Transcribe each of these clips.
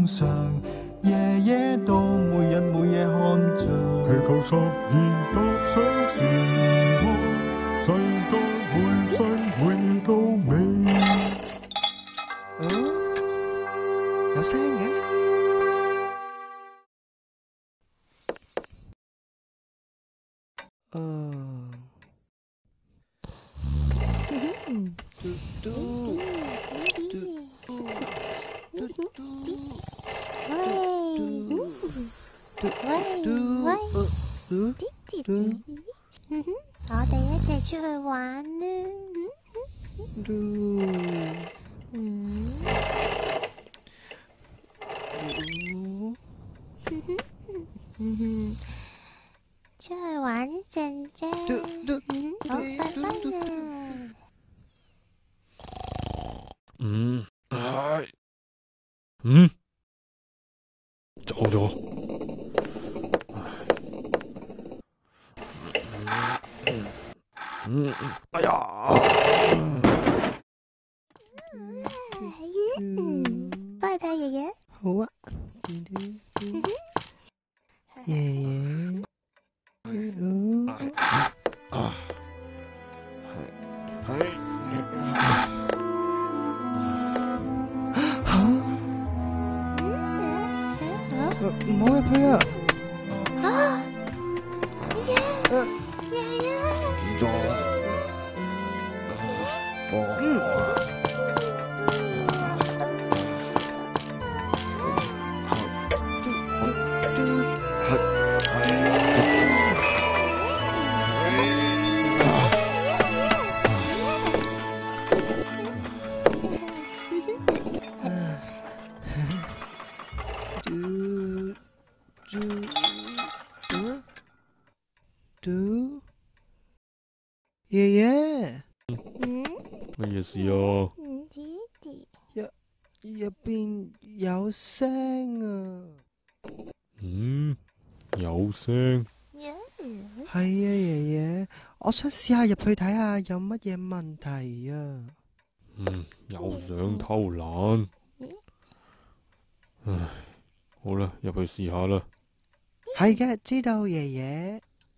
夢想，夜夜都每日每夜看着，祈求12搭上時光，世界每世每夜都美。 有聲嘅。 我哋一齊出去玩啦！出去玩一陣啫，好快返啦！ 走咗。哎呀！ 幫你睇爺爺。 好啊，爺爺。唔好入去啊！ 爺爺。 知咗。 爺爺， 乜嘢事啊？ 入邊有聲啊！ 有聲？ 係啊，爺爺，我想試下入去睇下有乜嘢問題啊！ 又想偷懶？唉，好啦，入去試下啦。 係嘅，知道爺爺。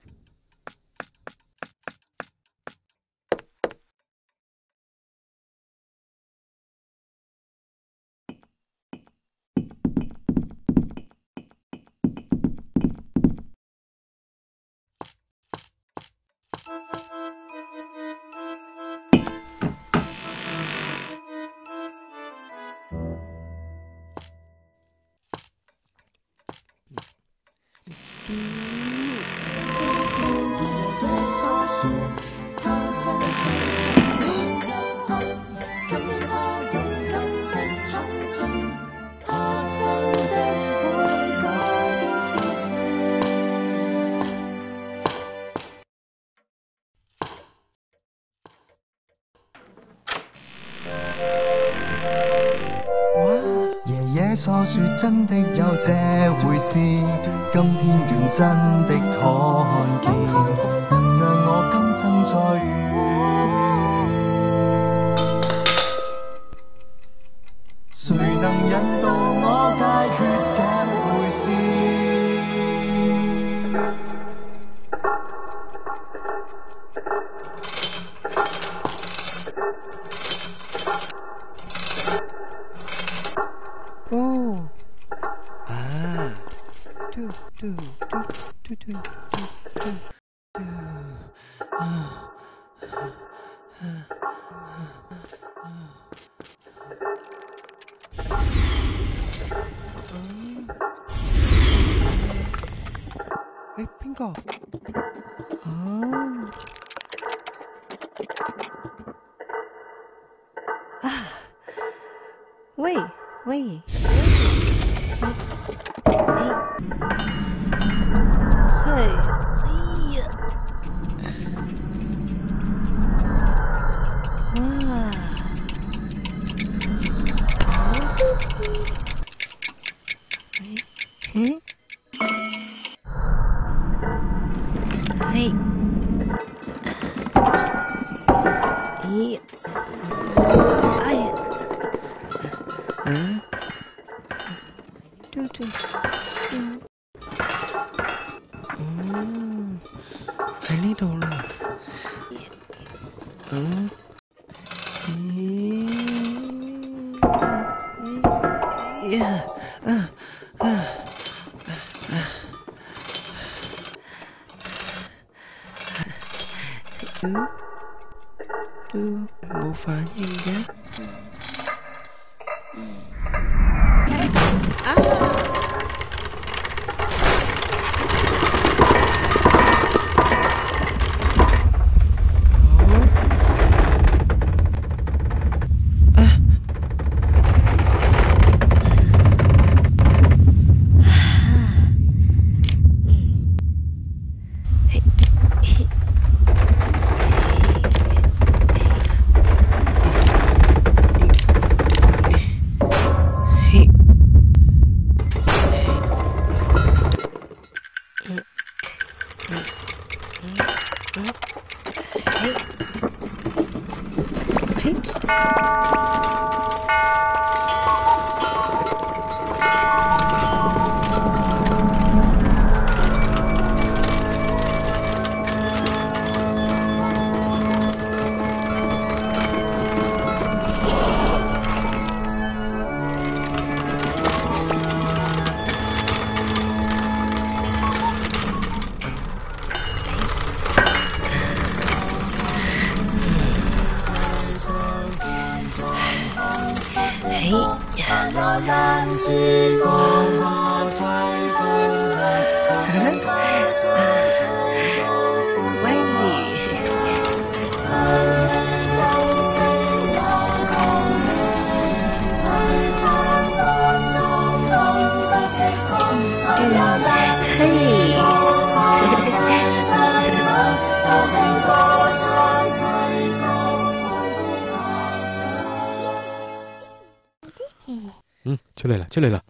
所說真的有這回事，今天願真的可看見，能讓我今生再遇。誰能引導我解決這回事？ 邊個？喂， 喺呢度啦。冇反應嘅。 出嚟啦，出嚟啦！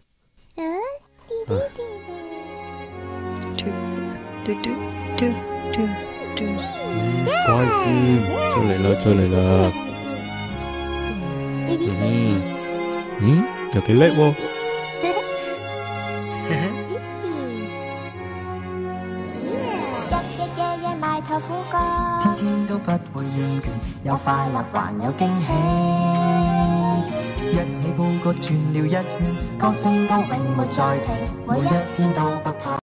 乖先，出嚟啦，出嚟啦！又幾叻喎！ 日夜埋頭苦幹， 天天都不會厭倦，有快樂還有驚喜。一起報個轉了一圈，歌聲都永沒再停，每一天都不怕。